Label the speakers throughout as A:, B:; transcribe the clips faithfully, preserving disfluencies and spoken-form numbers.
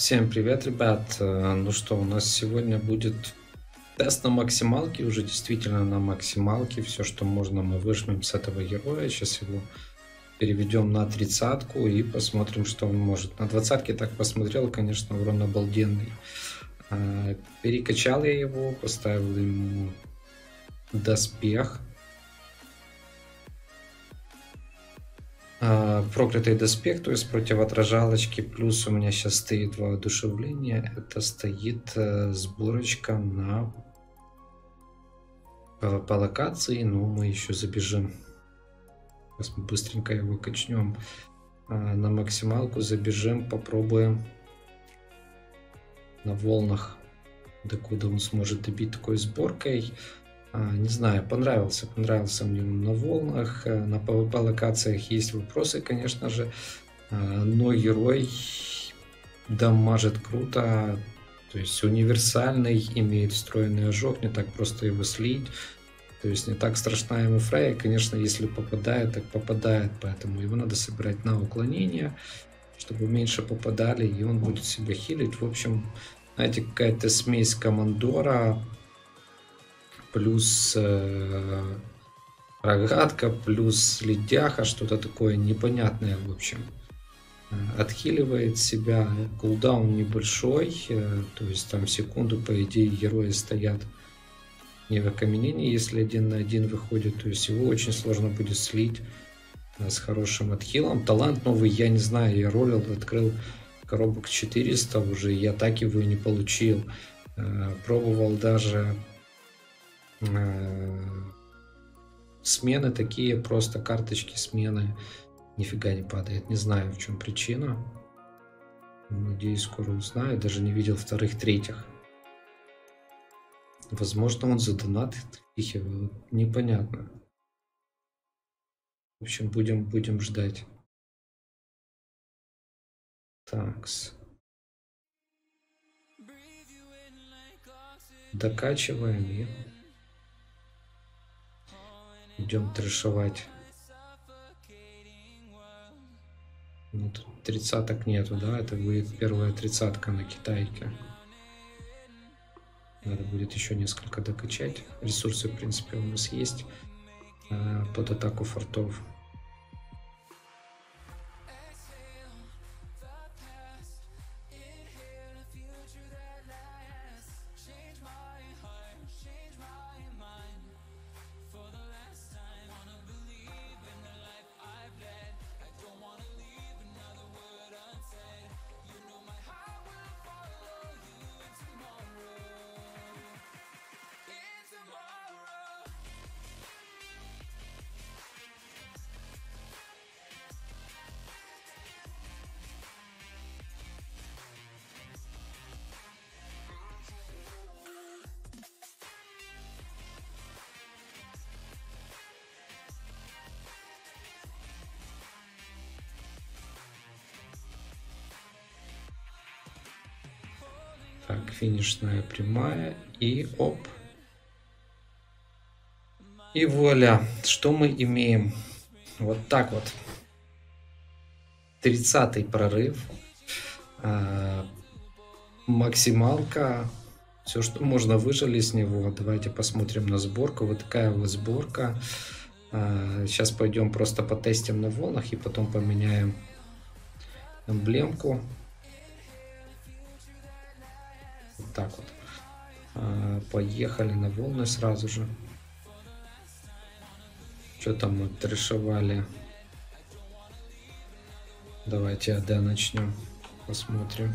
A: Всем привет, ребят! Э, Ну что, у нас сегодня будет тест на максималке, уже действительно на максималке. Все, что можно, мы выжмем с этого героя. Сейчас его переведем на тридцатку и посмотрим, что он может. На двадцатке так посмотрел, конечно, урон обалденный. Э, Перекачал я его, поставил ему доспех. А, проклятый доспех, то есть противоотражалочки, плюс у меня сейчас стоит воодушевление, это стоит э, сборочка на по, по локации, но мы еще забежим. Сейчас мы быстренько его качнем а, на максималку, забежим, попробуем на волнах, докуда он сможет добить такой сборкой. А, не знаю, понравился, понравился мне он на волнах, на пэ вэ пэ локациях есть вопросы, конечно же, а, но герой дамажит круто, то есть универсальный, имеет встроенный ожог, не так просто его слить, то есть не так страшна ему Фрея, конечно, если попадает, так попадает, поэтому его надо собирать на уклонение, чтобы меньше попадали, и он будет себя хилить. В общем, знаете, какая-то смесь командора плюс э, рогатка, плюс ледяха, что-то такое непонятное, в общем. Отхиливает себя, кулдаун небольшой, э, то есть там секунду, по идее, герои стоят не в окаменении, если один на один выходит, то есть его очень сложно будет слить э, с хорошим отхилом. Талант новый, я не знаю, я ролил, открыл коробок четыреста уже, я так его и не получил. Э, пробовал даже смены такие, просто карточки смены, нифига не падает, не знаю, в чем причина, надеюсь, скоро узнаю, даже не видел вторых, третьих, возможно, он задонатит их, непонятно, в общем, будем будем ждать. Такс, докачиваем и идем трешовать. Ну, тут тридцаток нету, да, это будет первая тридцатка на китайке. Надо будет еще несколько докачать. Ресурсы, в принципе, у нас есть э, под атаку фортов. Так, финишная прямая и оп. И вуаля, что мы имеем? Вот так вот. тридцатый прорыв. А, максималка. Все, что можно, выжили с него. Давайте посмотрим на сборку. Вот такая вот сборка. А, сейчас пойдем просто потестим на волнах и потом поменяем эмблемку. Вот так вот. А, поехали на волны сразу же. Что там мы трешовали? Давайте АД начнем. Посмотрим.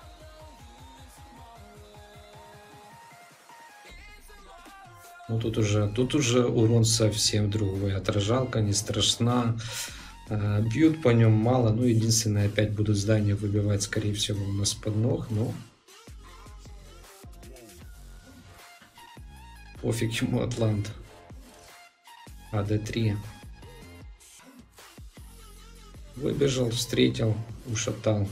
A: Ну тут уже, тут уже урон совсем другой. Отражалка не страшна. А, бьют по нем мало. Ну, единственное, опять будут здания выбивать, скорее всего, у нас под ног. Но пофиг ему Атлант. АД три. Выбежал, встретил, ушатал.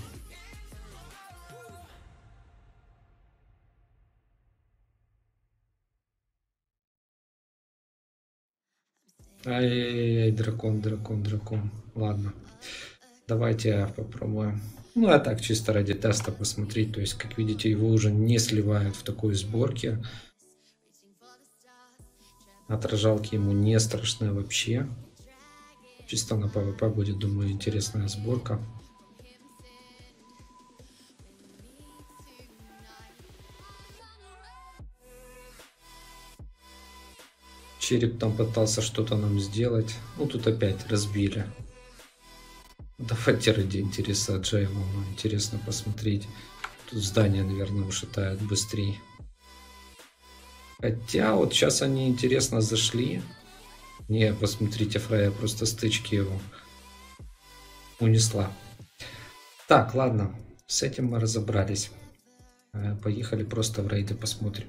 A: Ай-яй-яй, дракон, дракон, дракон. Ладно. Давайте попробуем. Ну, а так, чисто ради теста посмотреть. То есть, как видите, его уже не сливают в такой сборке. Отражалки ему не страшны вообще. Чисто на пэ вэ пэ будет, думаю, интересная сборка. Череп там пытался что-то нам сделать. Ну, тут опять разбили. Давайте ради интереса Джейла. Интересно посмотреть. Тут здание, наверное, ушатает быстрее. Хотя вот сейчас они интересно зашли. Не, посмотрите, Фрея просто стычки его унесла. Так, ладно. С этим мы разобрались. Поехали просто в рейды посмотрим.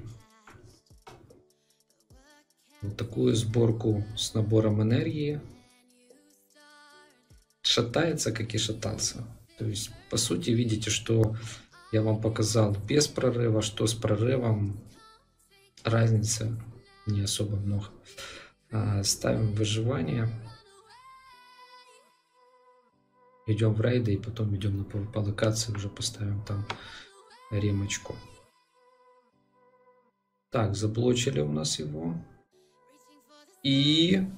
A: Вот такую сборку с набором энергии. Шатается, как и шатался. То есть, по сути, видите, что я вам показал без прорыва, что с прорывом. Разницы не особо много. А, ставим выживание. Идем в рейды и потом идем на пэ вэ пэ локации, уже поставим там ремочку. Так, заблочили у нас его. И...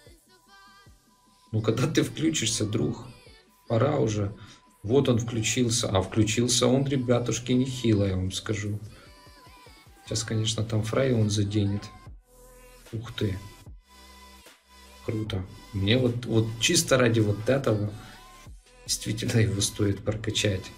A: Ну, когда ты включишься, друг, пора уже. Вот он включился. А включился он, ребятушки, нехило, я вам скажу. Сейчас, конечно, там Фрей он заденет. Ух ты. Круто. Мне вот, вот чисто ради вот этого действительно его стоит прокачать.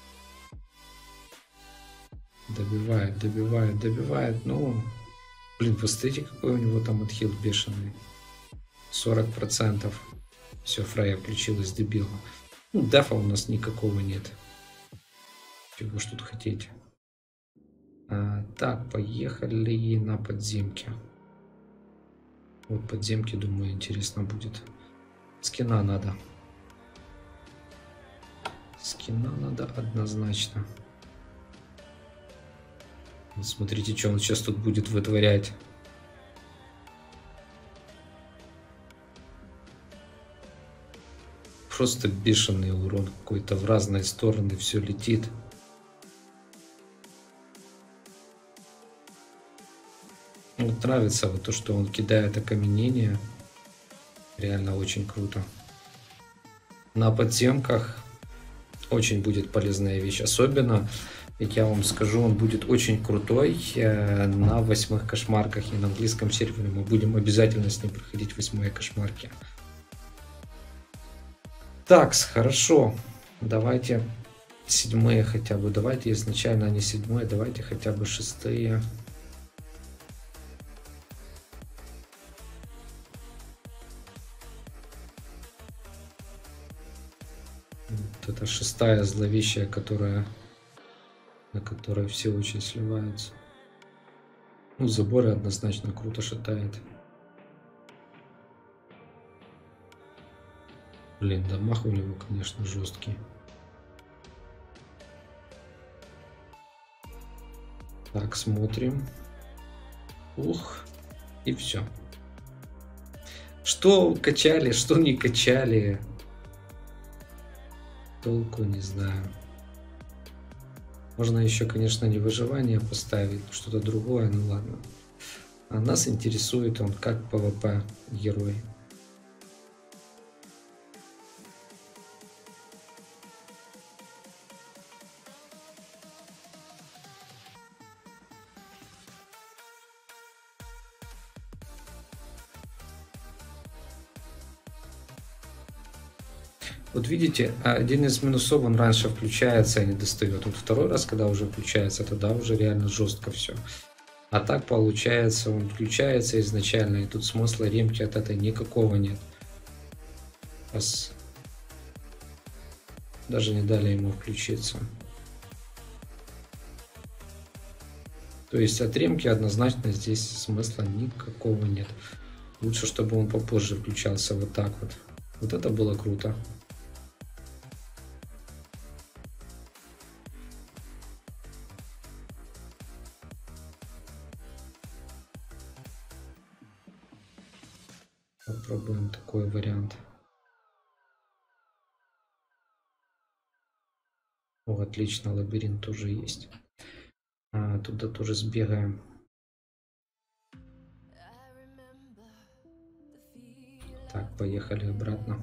A: Добивает, добивает, добивает. Ну, блин, посмотрите, какой у него там отхил бешеный. сорок процентов. Все, Фрейя включилась, дебила. Ну, дефа у нас никакого нет. Чего ж тут хотеть. А, так, поехали на подземки. Вот подземки, думаю, интересно будет. Скина надо. Скина надо однозначно. Вот смотрите, что он сейчас тут будет вытворять. Просто бешеный урон какой-то, в разные стороны все летит. Вот нравится вот то, что он кидает окаменение. Реально очень круто. На подземках очень будет полезная вещь. Особенно, как я вам скажу, он будет очень крутой на восьмых кошмарках. И на английском сервере мы будем обязательно с ним проходить восьмые кошмарки. Так, хорошо. Давайте седьмые хотя бы. Давайте изначально не седьмые, давайте хотя бы шестые. Вот это шестая зловещая, которая, на которой все очень сливаются. Ну, заборы однозначно круто шатает. Блин, дамаг у него, конечно, жесткий. Так, смотрим. Ух, и все. Что качали, что не качали. Толку не знаю. Можно еще, конечно, не выживание поставить, что-то другое, ну ладно. А нас интересует он как пэ вэ пэ герой. Вот видите, один из минусов, он раньше включается и не достает. Вот второй раз, когда уже включается, тогда уже реально жестко все. А так получается, он включается изначально, и тут смысла ремки от этой никакого нет. Раз. Даже не дали ему включиться. То есть от ремки однозначно здесь смысла никакого нет. Лучше, чтобы он попозже включался вот так вот. Вот это было круто. Попробуем такой вариант. О, отлично, лабиринт тоже есть. А, туда тоже сбегаем. Так, поехали обратно.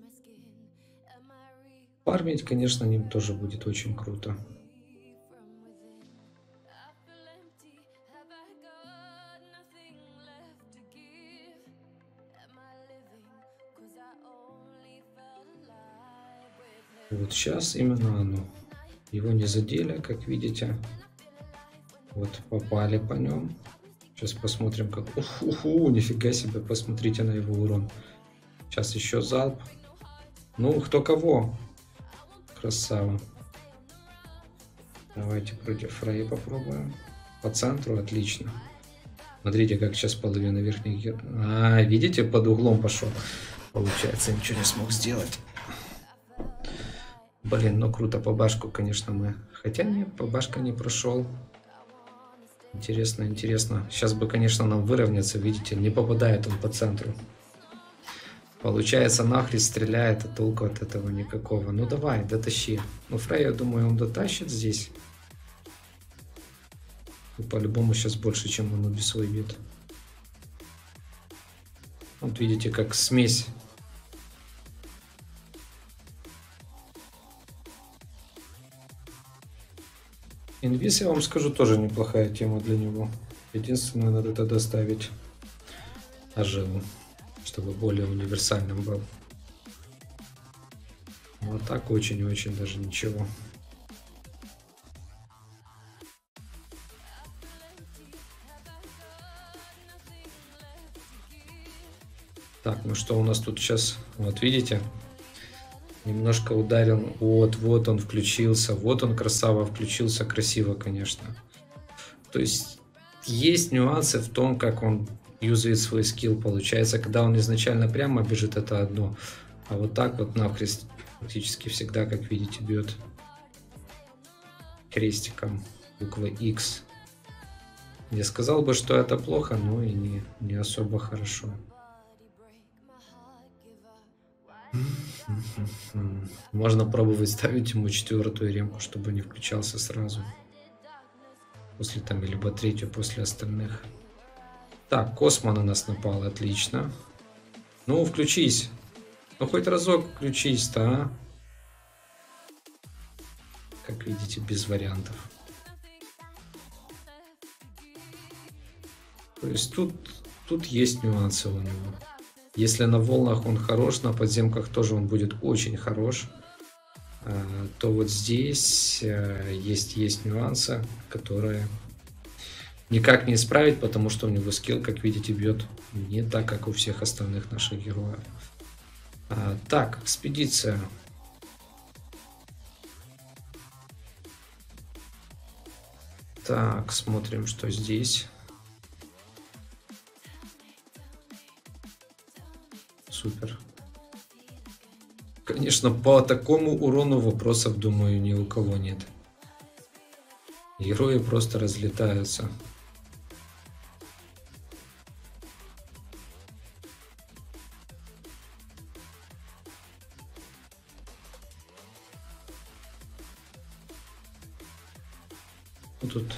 A: Фармить, конечно, ним тоже будет очень круто. Вот сейчас именно оно. Его не задели, как видите. Вот попали по нем. Сейчас посмотрим, как... Уху, нифига себе, посмотрите на его урон. Сейчас еще залп. Ну, кто кого. Красава. Давайте против Фрей попробуем. По центру, отлично. Смотрите, как сейчас половина верхних... А, видите, под углом пошел. Получается, ничего не смог сделать. Блин, ну круто, по башку, конечно, мы... Хотя нет, по башка не прошел. Интересно, интересно. Сейчас бы, конечно, нам выровняться, видите, не попадает он по центру. Получается, нахрен стреляет, а толку от этого никакого. Ну давай, дотащи. Ну Фрей, я думаю, он дотащит здесь. И по-любому сейчас больше, чем он убис выбьет. Вот видите, как смесь. Инвиз, я вам скажу, тоже неплохая тема для него. Единственное, надо тогда ставить Аживу, чтобы более универсальным был. Вот так очень-очень даже ничего. Так, ну что у нас тут сейчас? Вот видите? Немножко ударил. Вот, вот он включился. Вот он, красава, включился. Красиво, конечно. То есть есть нюансы в том, как он юзает свой скилл. Получается, когда он изначально прямо бежит, это одно. А вот так вот нахрест практически всегда, как видите, бьет крестиком буквы X. Я сказал бы, что это плохо, но и не, не особо хорошо. Можно пробовать ставить ему четвертую ремку, чтобы не включался сразу. После там, либо третью после остальных. Так, Космо на нас напал, отлично. Ну, включись. Ну, хоть разок включись-то, а. Как видите, без вариантов. То есть тут, тут есть нюансы у него. Если на волнах он хорош, на подземках тоже он будет очень хорош, то вот здесь есть, есть нюансы, которые никак не исправить, потому что у него скилл, как видите, бьет не так, как у всех остальных наших героев. Так, экспедиция. Так, смотрим, что здесь. Супер. Конечно, по такому урону вопросов, думаю, ни у кого нет. Герои просто разлетаются. Тут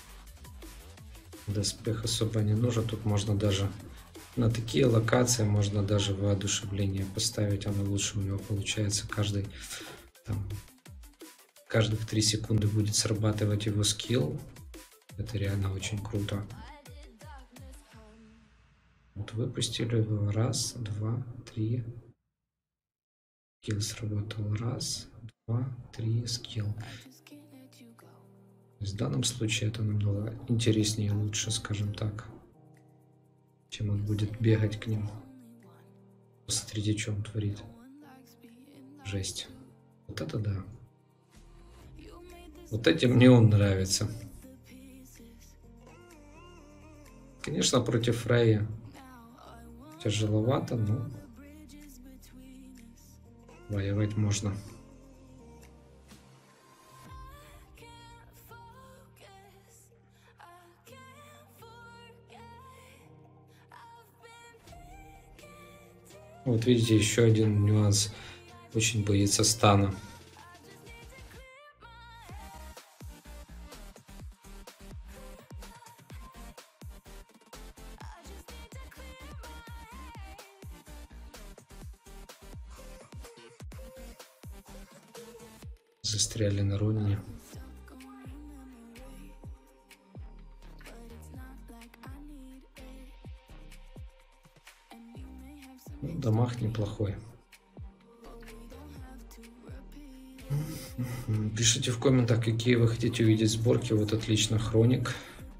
A: доспех особо не нужен. Тут можно даже на такие локации можно даже воодушевление поставить. Оно лучше у него получается. Каждый там, каждых три секунды будет срабатывать его скилл. Это реально очень круто. Вот выпустили его. Раз, два, три. Скилл сработал. Раз, два, три. Скилл. В данном случае это намного интереснее и лучше, скажем так, чем он будет бегать к ним. Посмотрите, что он творит. Жесть. Вот это да. Вот этим мне он нравится. Конечно, против Фрея тяжеловато, но воевать можно. Вот видите, еще один нюанс. Очень боится стана. застряли на Ронине. Ну, дамаг неплохой. Пишите в комментах, какие вы хотите увидеть сборки. Вот отлично, Хроник.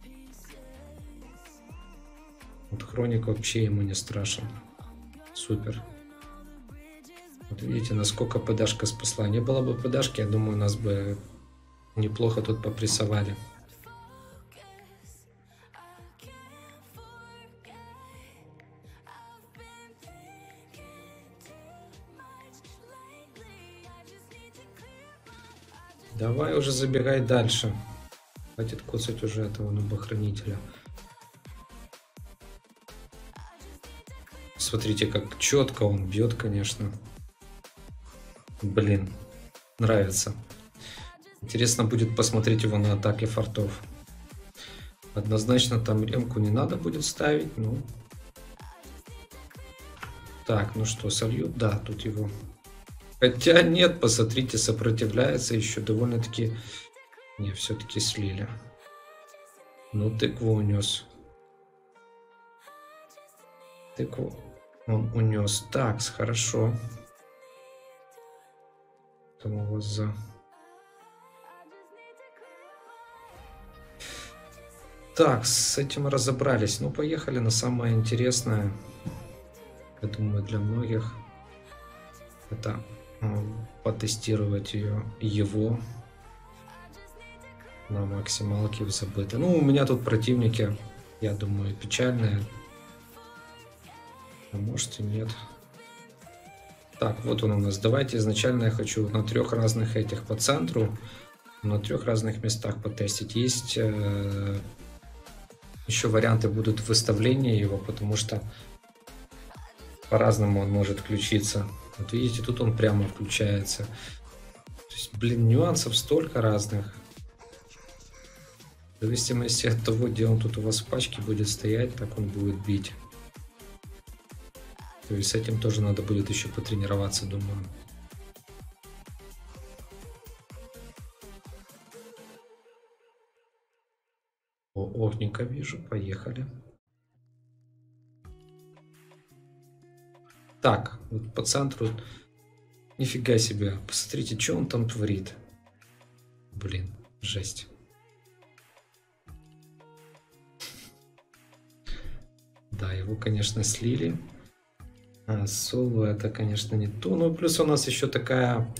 A: Вот Хроник вообще ему не страшен. Супер. Вот видите, насколько ПДшка спасла. Не было бы ПДшки, я думаю, нас бы неплохо тут попрессовали. Давай уже забегай дальше. Хватит коцать уже этого нубохранителя. Смотрите, как четко он бьет, конечно. Блин, нравится. Интересно будет посмотреть его на атаке фортов. Однозначно там ремку не надо будет ставить. Ну. Так, ну что, сольют? Да, тут его... Хотя нет, посмотрите, сопротивляется еще довольно-таки... Не, все-таки слили. Ну, тыкву унес. Тыкву он унес. Так, хорошо. Там у вас за... Так, с этим разобрались. Ну, поехали на самое интересное. Я думаю, для многих. Это потестировать ее, его на максималке в забыто. Ну, у меня тут противники, я думаю, печальные. А может и нет. Так, вот он у нас. Давайте изначально я хочу на трех разных этих по центру, на трех разных местах потестить. Есть э, еще варианты будут выставления его, потому что по-разному он может включиться. Вот видите, тут он прямо включается. То есть, блин, нюансов столько разных. В зависимости от того, где он тут у вас в пачке будет стоять, так он будет бить. То есть с этим тоже надо будет еще потренироваться, думаю. О, огненько вижу, поехали. Так, вот по центру, нифига себе, посмотрите, что он там творит. Блин, жесть. Да, его, конечно, слили. А, соло это, конечно, не то. Ну, плюс у нас еще такая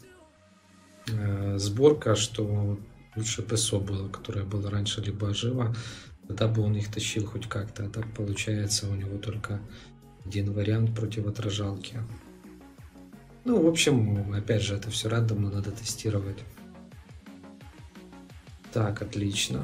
A: э, сборка, что лучше ПСО было, которая была раньше либо жива. Тогда бы он их тащил хоть как-то. А так получается у него только... один вариант противоотражалки. Ну, в общем, опять же, это все рандомно надо тестировать. Так, отлично.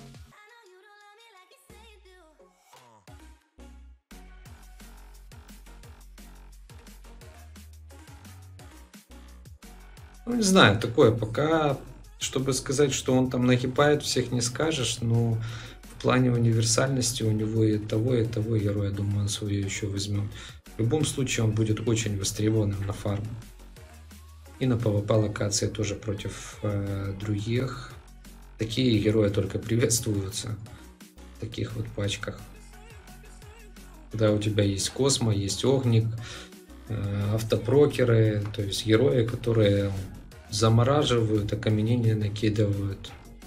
A: Ну, не знаю, такое пока, чтобы сказать, что он там нагибает, всех не скажешь, но в плане универсальности у него и того, и того героя, думаю, он свое еще возьмет. В любом случае он будет очень востребованным на фарм. И на PvP локации тоже против э, других. Такие герои только приветствуются в таких вот пачках. Когда у тебя есть Космо, есть Огник, э, автопрокеры, то есть герои, которые замораживают, окаменения накидывают.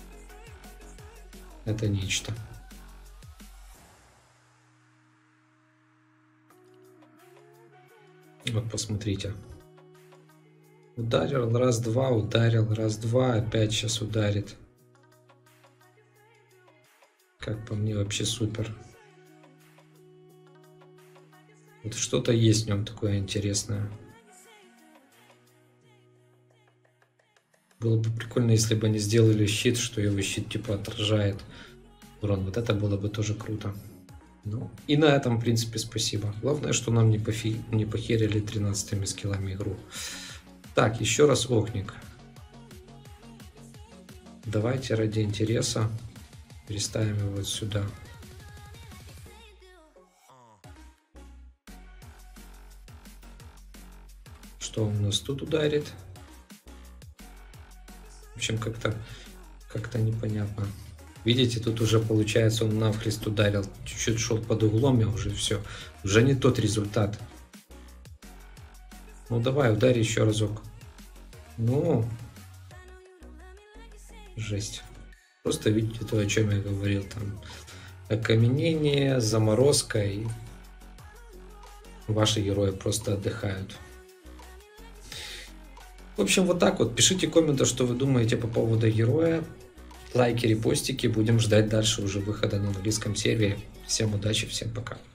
A: Это нечто. Вот посмотрите. Ударил раз-два, ударил раз-два, опять сейчас ударит. Как по мне, вообще супер. Вот что-то есть в нем такое интересное. Было бы прикольно, если бы они сделали щит, что его щит типа отражает урон. Вот это было бы тоже круто. Ну, и на этом, в принципе, спасибо. Главное, что нам не, пофи... не похерили тринадцатыми скиллами игру. Так, еще раз Огник. Давайте ради интереса переставим его вот сюда. Что он у нас тут ударит? общем, как-то как-то непонятно. Видите, тут уже получается он навхрест ударил. Чуть-чуть шел под углом, я уже все. Уже не тот результат. Ну давай, ударь еще разок. Ну, жесть. Просто видите то, о чем я говорил. Там окаменение, заморозка, и ваши герои просто отдыхают. В общем, вот так вот. Пишите комменты, что вы думаете по поводу героя. Лайки, репостики. Будем ждать дальше уже выхода на английском сервере. Всем удачи, всем пока.